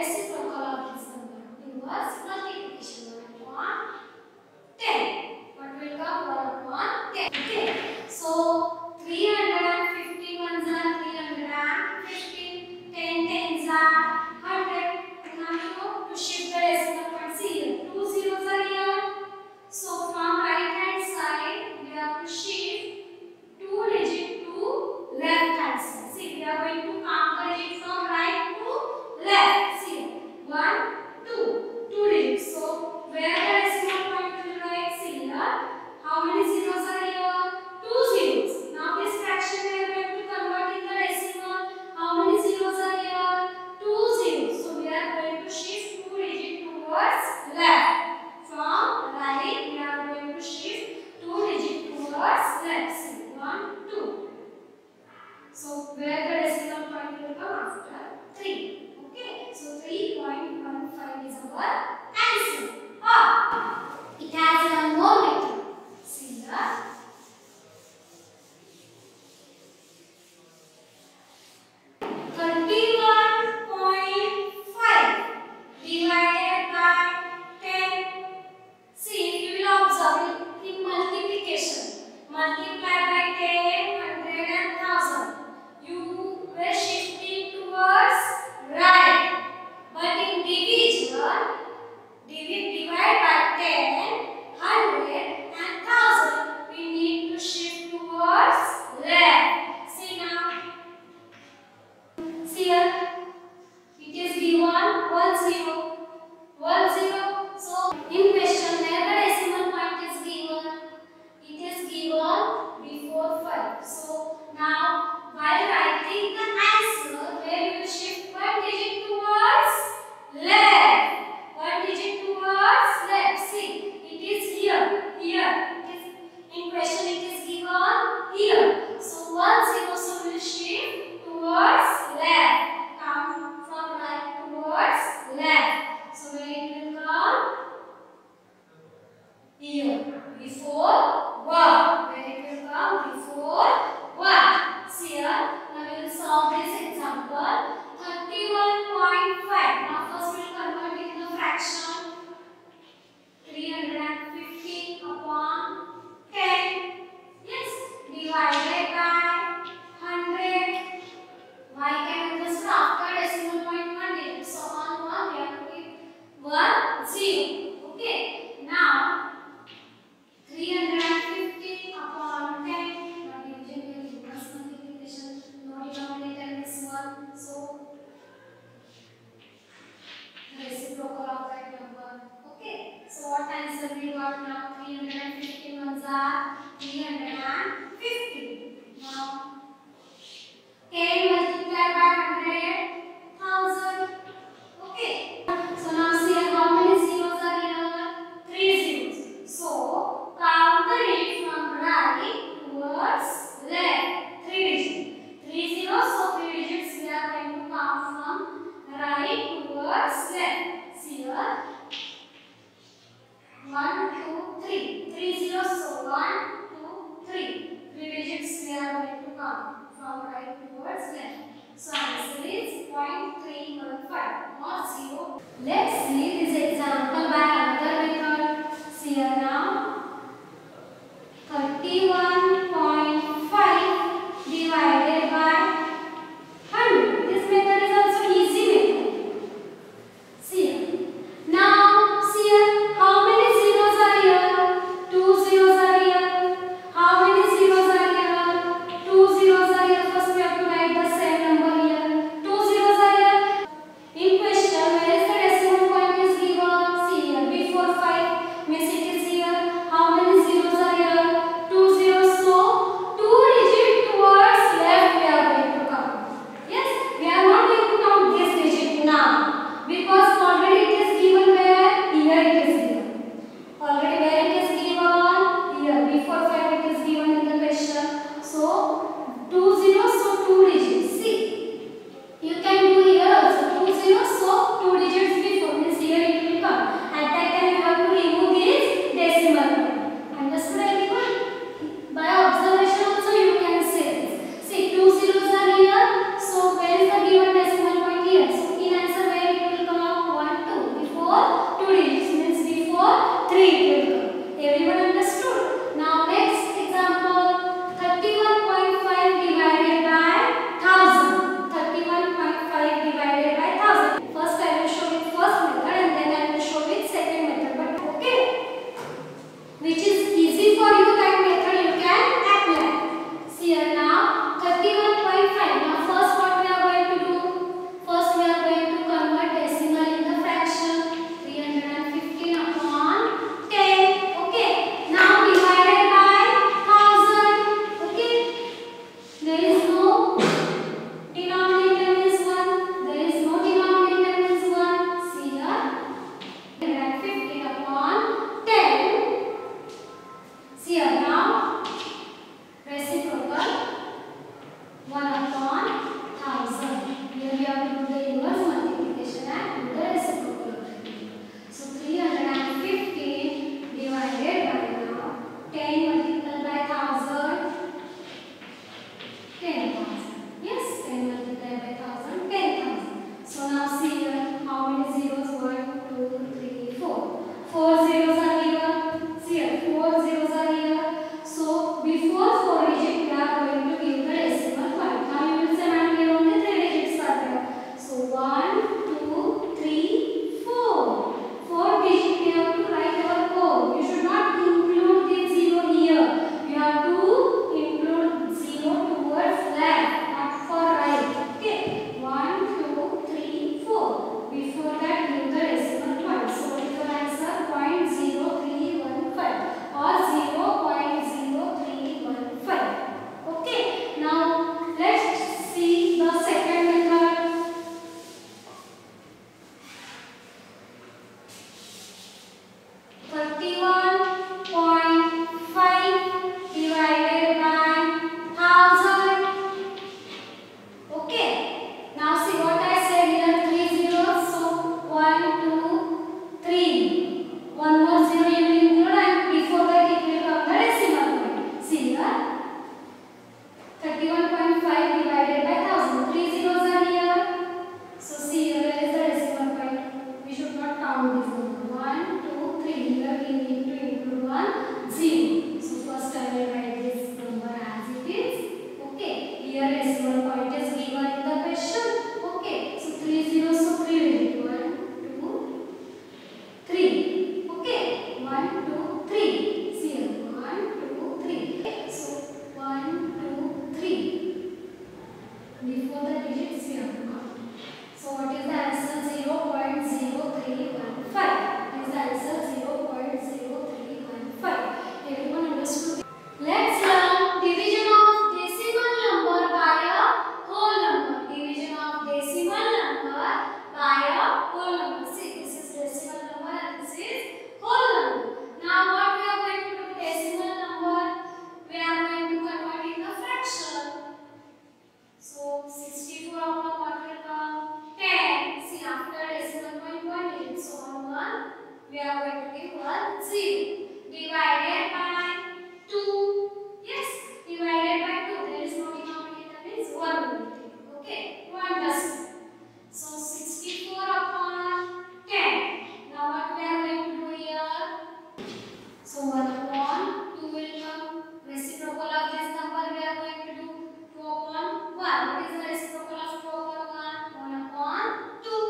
reciprocal of this number. Inverse multiplication 1 upon 10. What will come? 1 upon 10. Okay. So 351 are 350. 10 tens are 100. Now you know to shift the decimal point. See here, 2 zeros are here. So from right hand side, we have to shift 2 digit to left hand side. See, we are going to count the digit from right to left. See, whole number. See, this is decimal number and this is whole number. Now what we are going to do? Decimal number we are going to convert in the fraction. So 64 upon what will come? 10. See, after decimal point 1 digit. So on 1 we are going to give 1 0. Divided by 2. Yes, divided by 2. There is no denominator, means 1 will take. Okay, 1 decimal. So 64 upon 10. Now what we are going to do here? So 1 upon 2 will come. Reciprocal of this number we are going to do 2 upon 1. What is the reciprocal of 2 upon 1? 1 upon 2.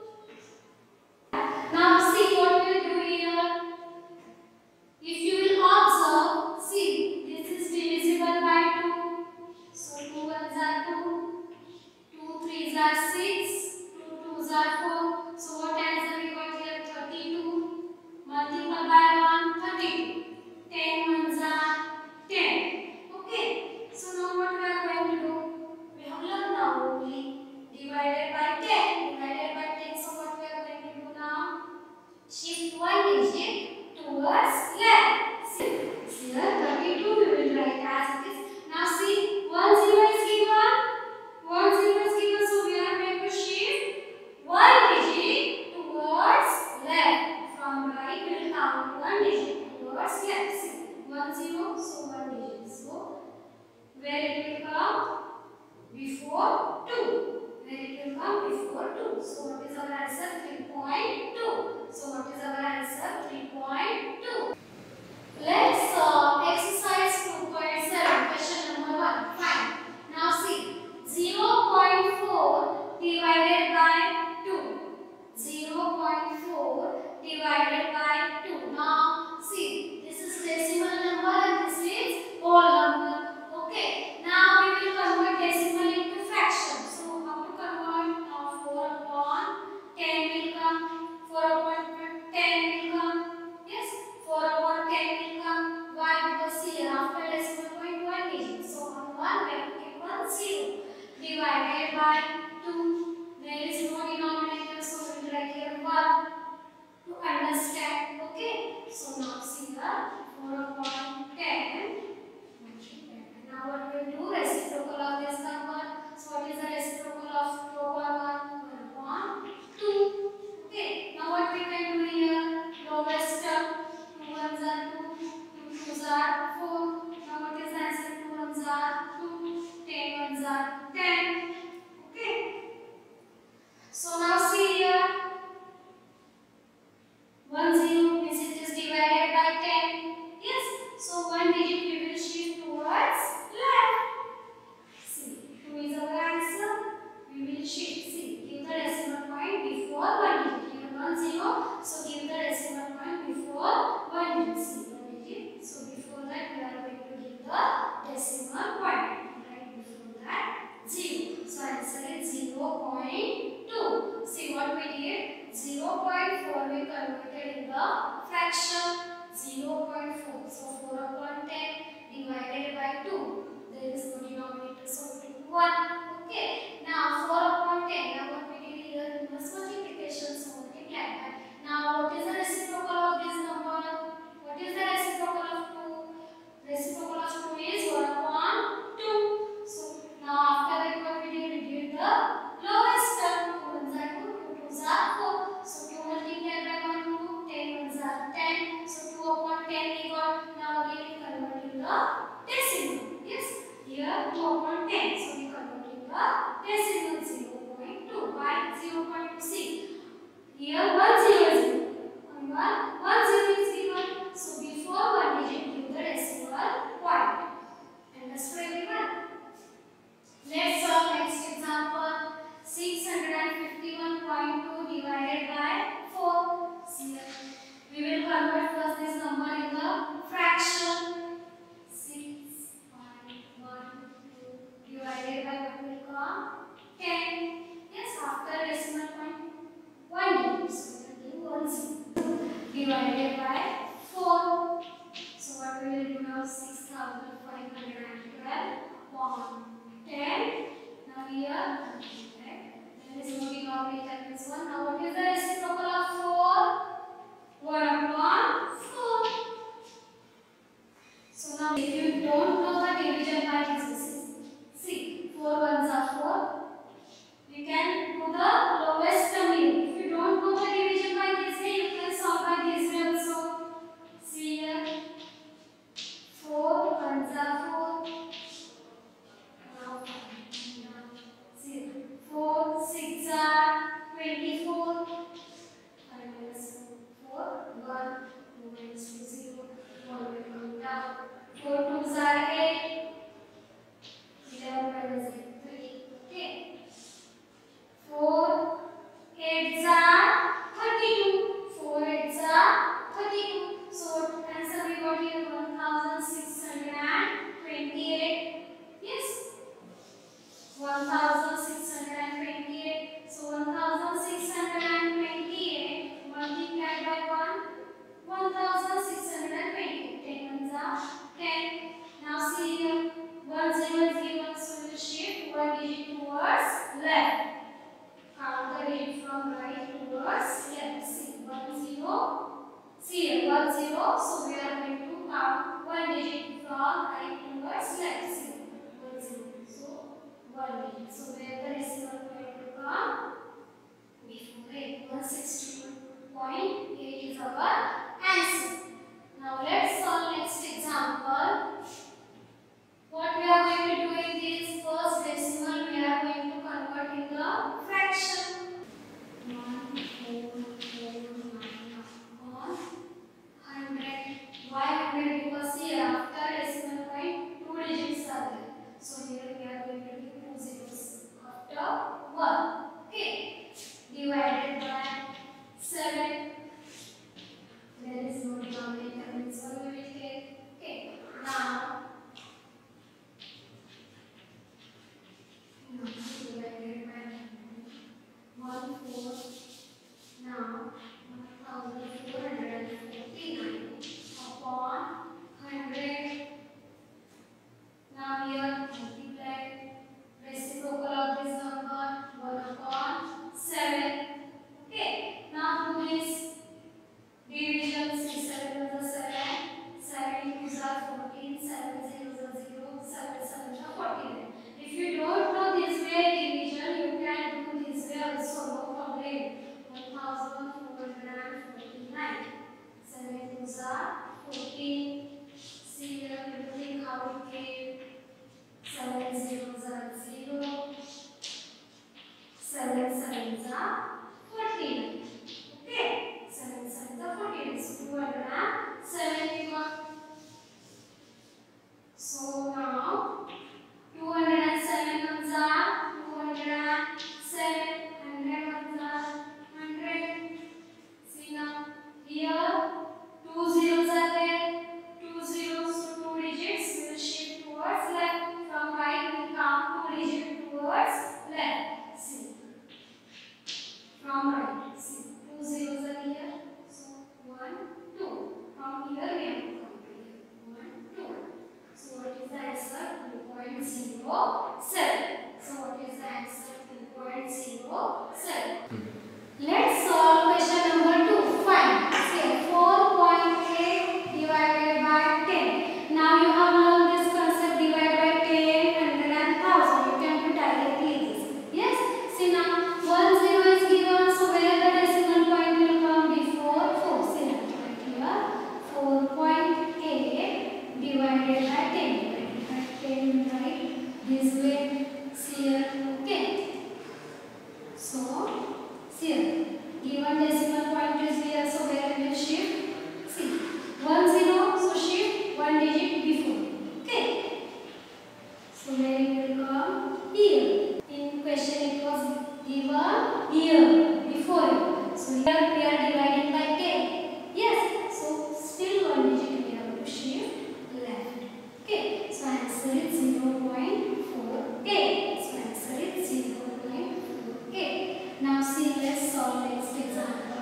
Now see what we will do here. If you will observe, see, this is divisible by 2. So 2 ones are 2, 2 threes are 6, 2 twos are 4. So what answer we got here? 32. Multiply by 1, 32. 10 ones are 10. Okay. So now what we are going to do? We have learned now only divided by 10. Divided by 10. So what we are going to do now? Shift 1 digit towards left. See, here 32 we will write as it is. Now see, 1 0 is given. 1 0 is given. So we are going to shift 1 digit towards left. From right we will count 1 digit towards left. See, 1 0, so 1 digit. So where it will come? Before 2. Where it will come? Before 2. So what is our answer? 3.2. So what is our answer? 3.2. Let's exercise 2.7, question number 1. Fine. Now see, 0.4 divided by 2. 0.4 divided by 2. Now see, this is decimal number and this is whole number. Okay. Now we will convert decimal into fraction. So how to convert? Now 4 upon 10 will come. 4 upon 10 will come. Yes, 4 upon 10 will come. Why? Because here after decimal point 1 digit. So on 1 we have to keep 1 0. Divided by 2. There is no denominator, so we will write here 1 to understand. Okay. So now see here 4 upon 10. Now what we will do? Reciprocal of this number. So what is the reciprocal of 2 upon 1? 1 upon 2. Okay. Now what we can do here? Lowest term. 2 ones are 2, 2 twos are 4. Now what is the answer? 2 ones are 2, 10 ones are 10. Okay. So now see here. 1 0 means it is divided by 10. Yes. So 1 digit we will shift towards left. See, 2 is our answer. We will shift. See, give the decimal point before 1 digit. Here 1 0. So give the decimal point before 1 digit. See, 1 digit. So before that we are going to give the decimal point. Right before that 0. So answer is 0.2. See what we did? 0.4 we converted in the fraction. 0.4. So 4 upon 10 divided by 2. There is no denominator, so we took 1. Okay. Now 4 upon 10. Now what we did here? Inverse multiplication. So multiply that. Now what is the reciprocal of this number? What is the reciprocal of 2? Reciprocal of 2 is 1 upon 2. So now after that what we did? We did the lowest term. 2 ones are 2, 2 twos are 4. So 2 multiplied by 1 2, 10 ones are 10. So 2 upon 10 we got. Now again we convert in the decimal. Yes. Here 2 upon 10. So we convert in the decimal 0.2. Why 0.2? See. Here 1 0 is given. On 1 0 is given. So before 1 digit give the decimal point. Understood everyone? Let's solve next example. 651.2 divided by 4. See here. We will convert first this number in the fraction. 6.12 divided by what will come? 10. Yes, after decimal point 1 digit. So we will do 1 0. Divided by 4. So what we will do now? 6,512 upon 10. Now here, there is no denominator, means 1. Now what is the reciprocal? 24. 5 minus 4, 1. 2 minus 2, 0. 1 will come down. 4 2s are 8. 11 minus 8, 3. Okay. 4 8s are 32. 4 8s are 32. So answer we got here 1628. Yes. 1628. So 1628 multiplied by 1. 1628. 10 ones are 10. Now see here. 1 0 is given, so we will shift 1 digit towards left. Count the digit from right towards left. See 1 0. See here 1 0. So we are going to count 1 digit from right towards left. See 1 0. So 1 digit. So where the decimal point will come? Before it. 161.8 is our answer. Now let's solve next example. What we are going to do in this first decimal, we are going to convert in the fraction. 1449 upon 100. Why 100? Because here after decimal point 2 digits are there. So here we are going to do 2 zeros after 1. Okay. Divided by 7. There is no denominator, means 1 we will take. Okay. Now divided by 1 4. Now 1449 upon 100. Now here multiply reciprocal of this number 1 upon 7. Okay. Now do this division. 7 is a 7. 7 2s are 14. 7 zeros are 0. 7 7s are 14. If you don't know this way division, you can do this way also, no problem. 1449. 7 2s are 14. See here, you think how it came. 7 zeros are 0. 7 7s are 14. Okay. 7 7s are 14. So 271. So now 207 ones are 207. 100 ones are 100. See now here 2 zeros are there. 2 zeros, so 2 digits we will shift towards left. From right we count 2 digits towards left. See. From right. See. 2 zeros are here. So 1 2. From here we have to count here. 1 2. So what is the answer? 2.07. So what is the answer? 2.07. Let's solve question number 2. Fine. See 4.8 divided by 10. Now you have learned this concept, divide by 10, 100 and 1000. You can do directly this. Yes. See now 1 0 is given. So where the decimal point will come before 4. See now here 4.8 divided by 10. Divided by 10 right this way. See here. Okay. So see here. Given decimal point is here. So where we will shift? See 1 0. So shift 1 digit before. Okay. So where it will come? Here. In question it was given here before it. So here we are dividing by 10. Yes. So still 1 digit we have to shift left. Okay. So answer is 0.48. So answer is 0.48. Now see, let's solve next example.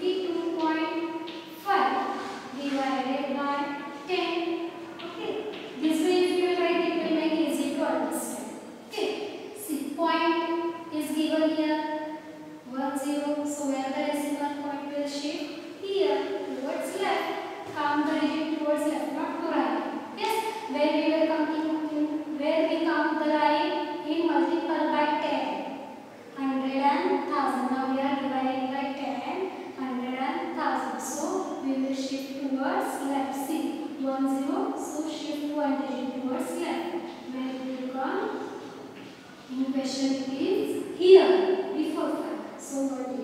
52.5 divided by 10. Okay. This way if you write it will make easy to understand. Okay. See, point is given here. 1 0. So where the decimal point will shift? Here towards left. Count the digit towards left, not to right. Yes. Where we will count the right in multiple by 10. 100 and 1000. Now we are dividing by 10, 100 and 1000. So we will shift towards left. See 1 0. So shift 1 digit towards left. Where it will come? In question it is here before 5. So what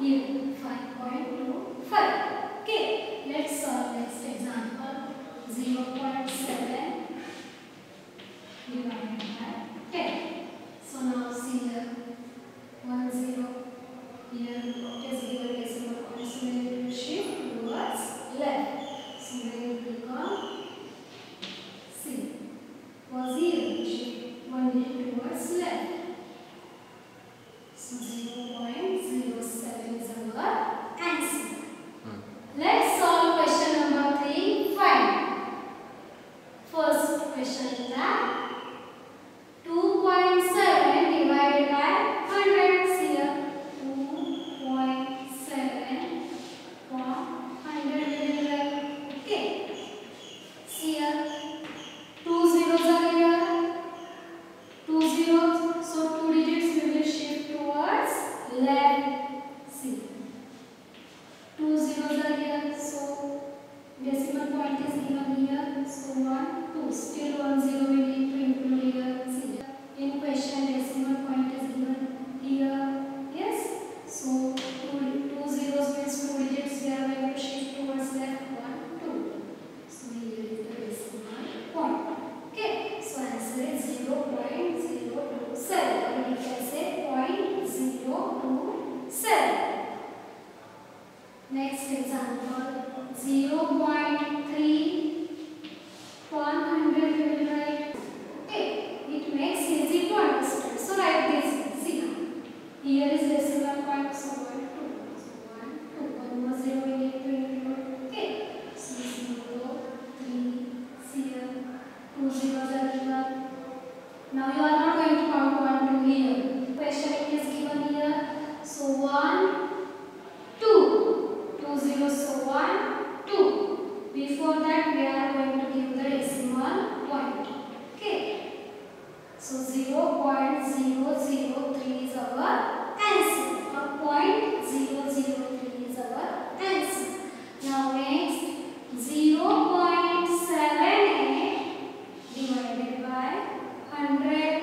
here 5.25. Okay, let's solve next example. 0.7 divided by 10. So now see here 1 0 here is given decimal point, so we will shift towards left. So we will become C was here, shift 1 digit towards left. So 0.07 is our answer. Let's solve question number 3. Find first question is that 2.7 divided by 100. See here 2.7 from 100 will be. Okay. See here 2 zeros are here. 2 zeros. So 2 digits we will shift towards left. See 2 zeros are here. So decimal point is given here. So 1 2. Still 1 0 we need to include here. See in question decimal point is given here. Yes. So 2 zeros means 2 digits we are going to shift towards left. 1 2. So here is the decimal point. Okay. So answer is 0.027. Or we can say 0.027. Next example 0.3 100 we will write. Okay, it makes easy to understand. So write this. See here is decimal point. So 1 2. So 1 2. One more 0 we need to include. Okay. So 0 3. See here 2 zeros are given. Now you are not going to count 1 2 here. Question it is given here. So 1 2. 2 zeros. So 1 2. Before that we are going to give the decimal point. Okay. So 0.003 is our answer. Or 0.003 is our answer. Now next 0.78 divided by 100.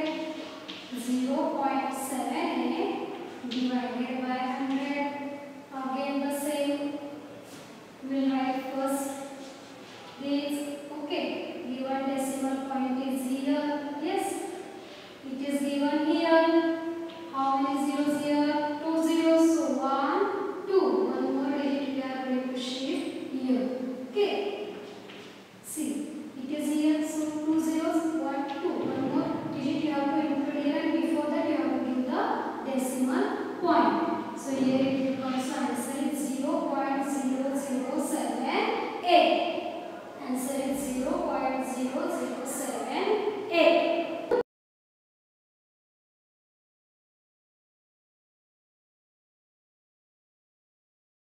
0.78 divided by 100. Again the same. We will write first this. Okay, given decimal point is here. Yes, it is given here. How many zeros here? 2 zeros. So 1 2. One more digit we are going to shift here. Okay. See, it is here. So 2 zeros. 1 2. One more digit you have to include here, and before that you have to give the decimal point. So here it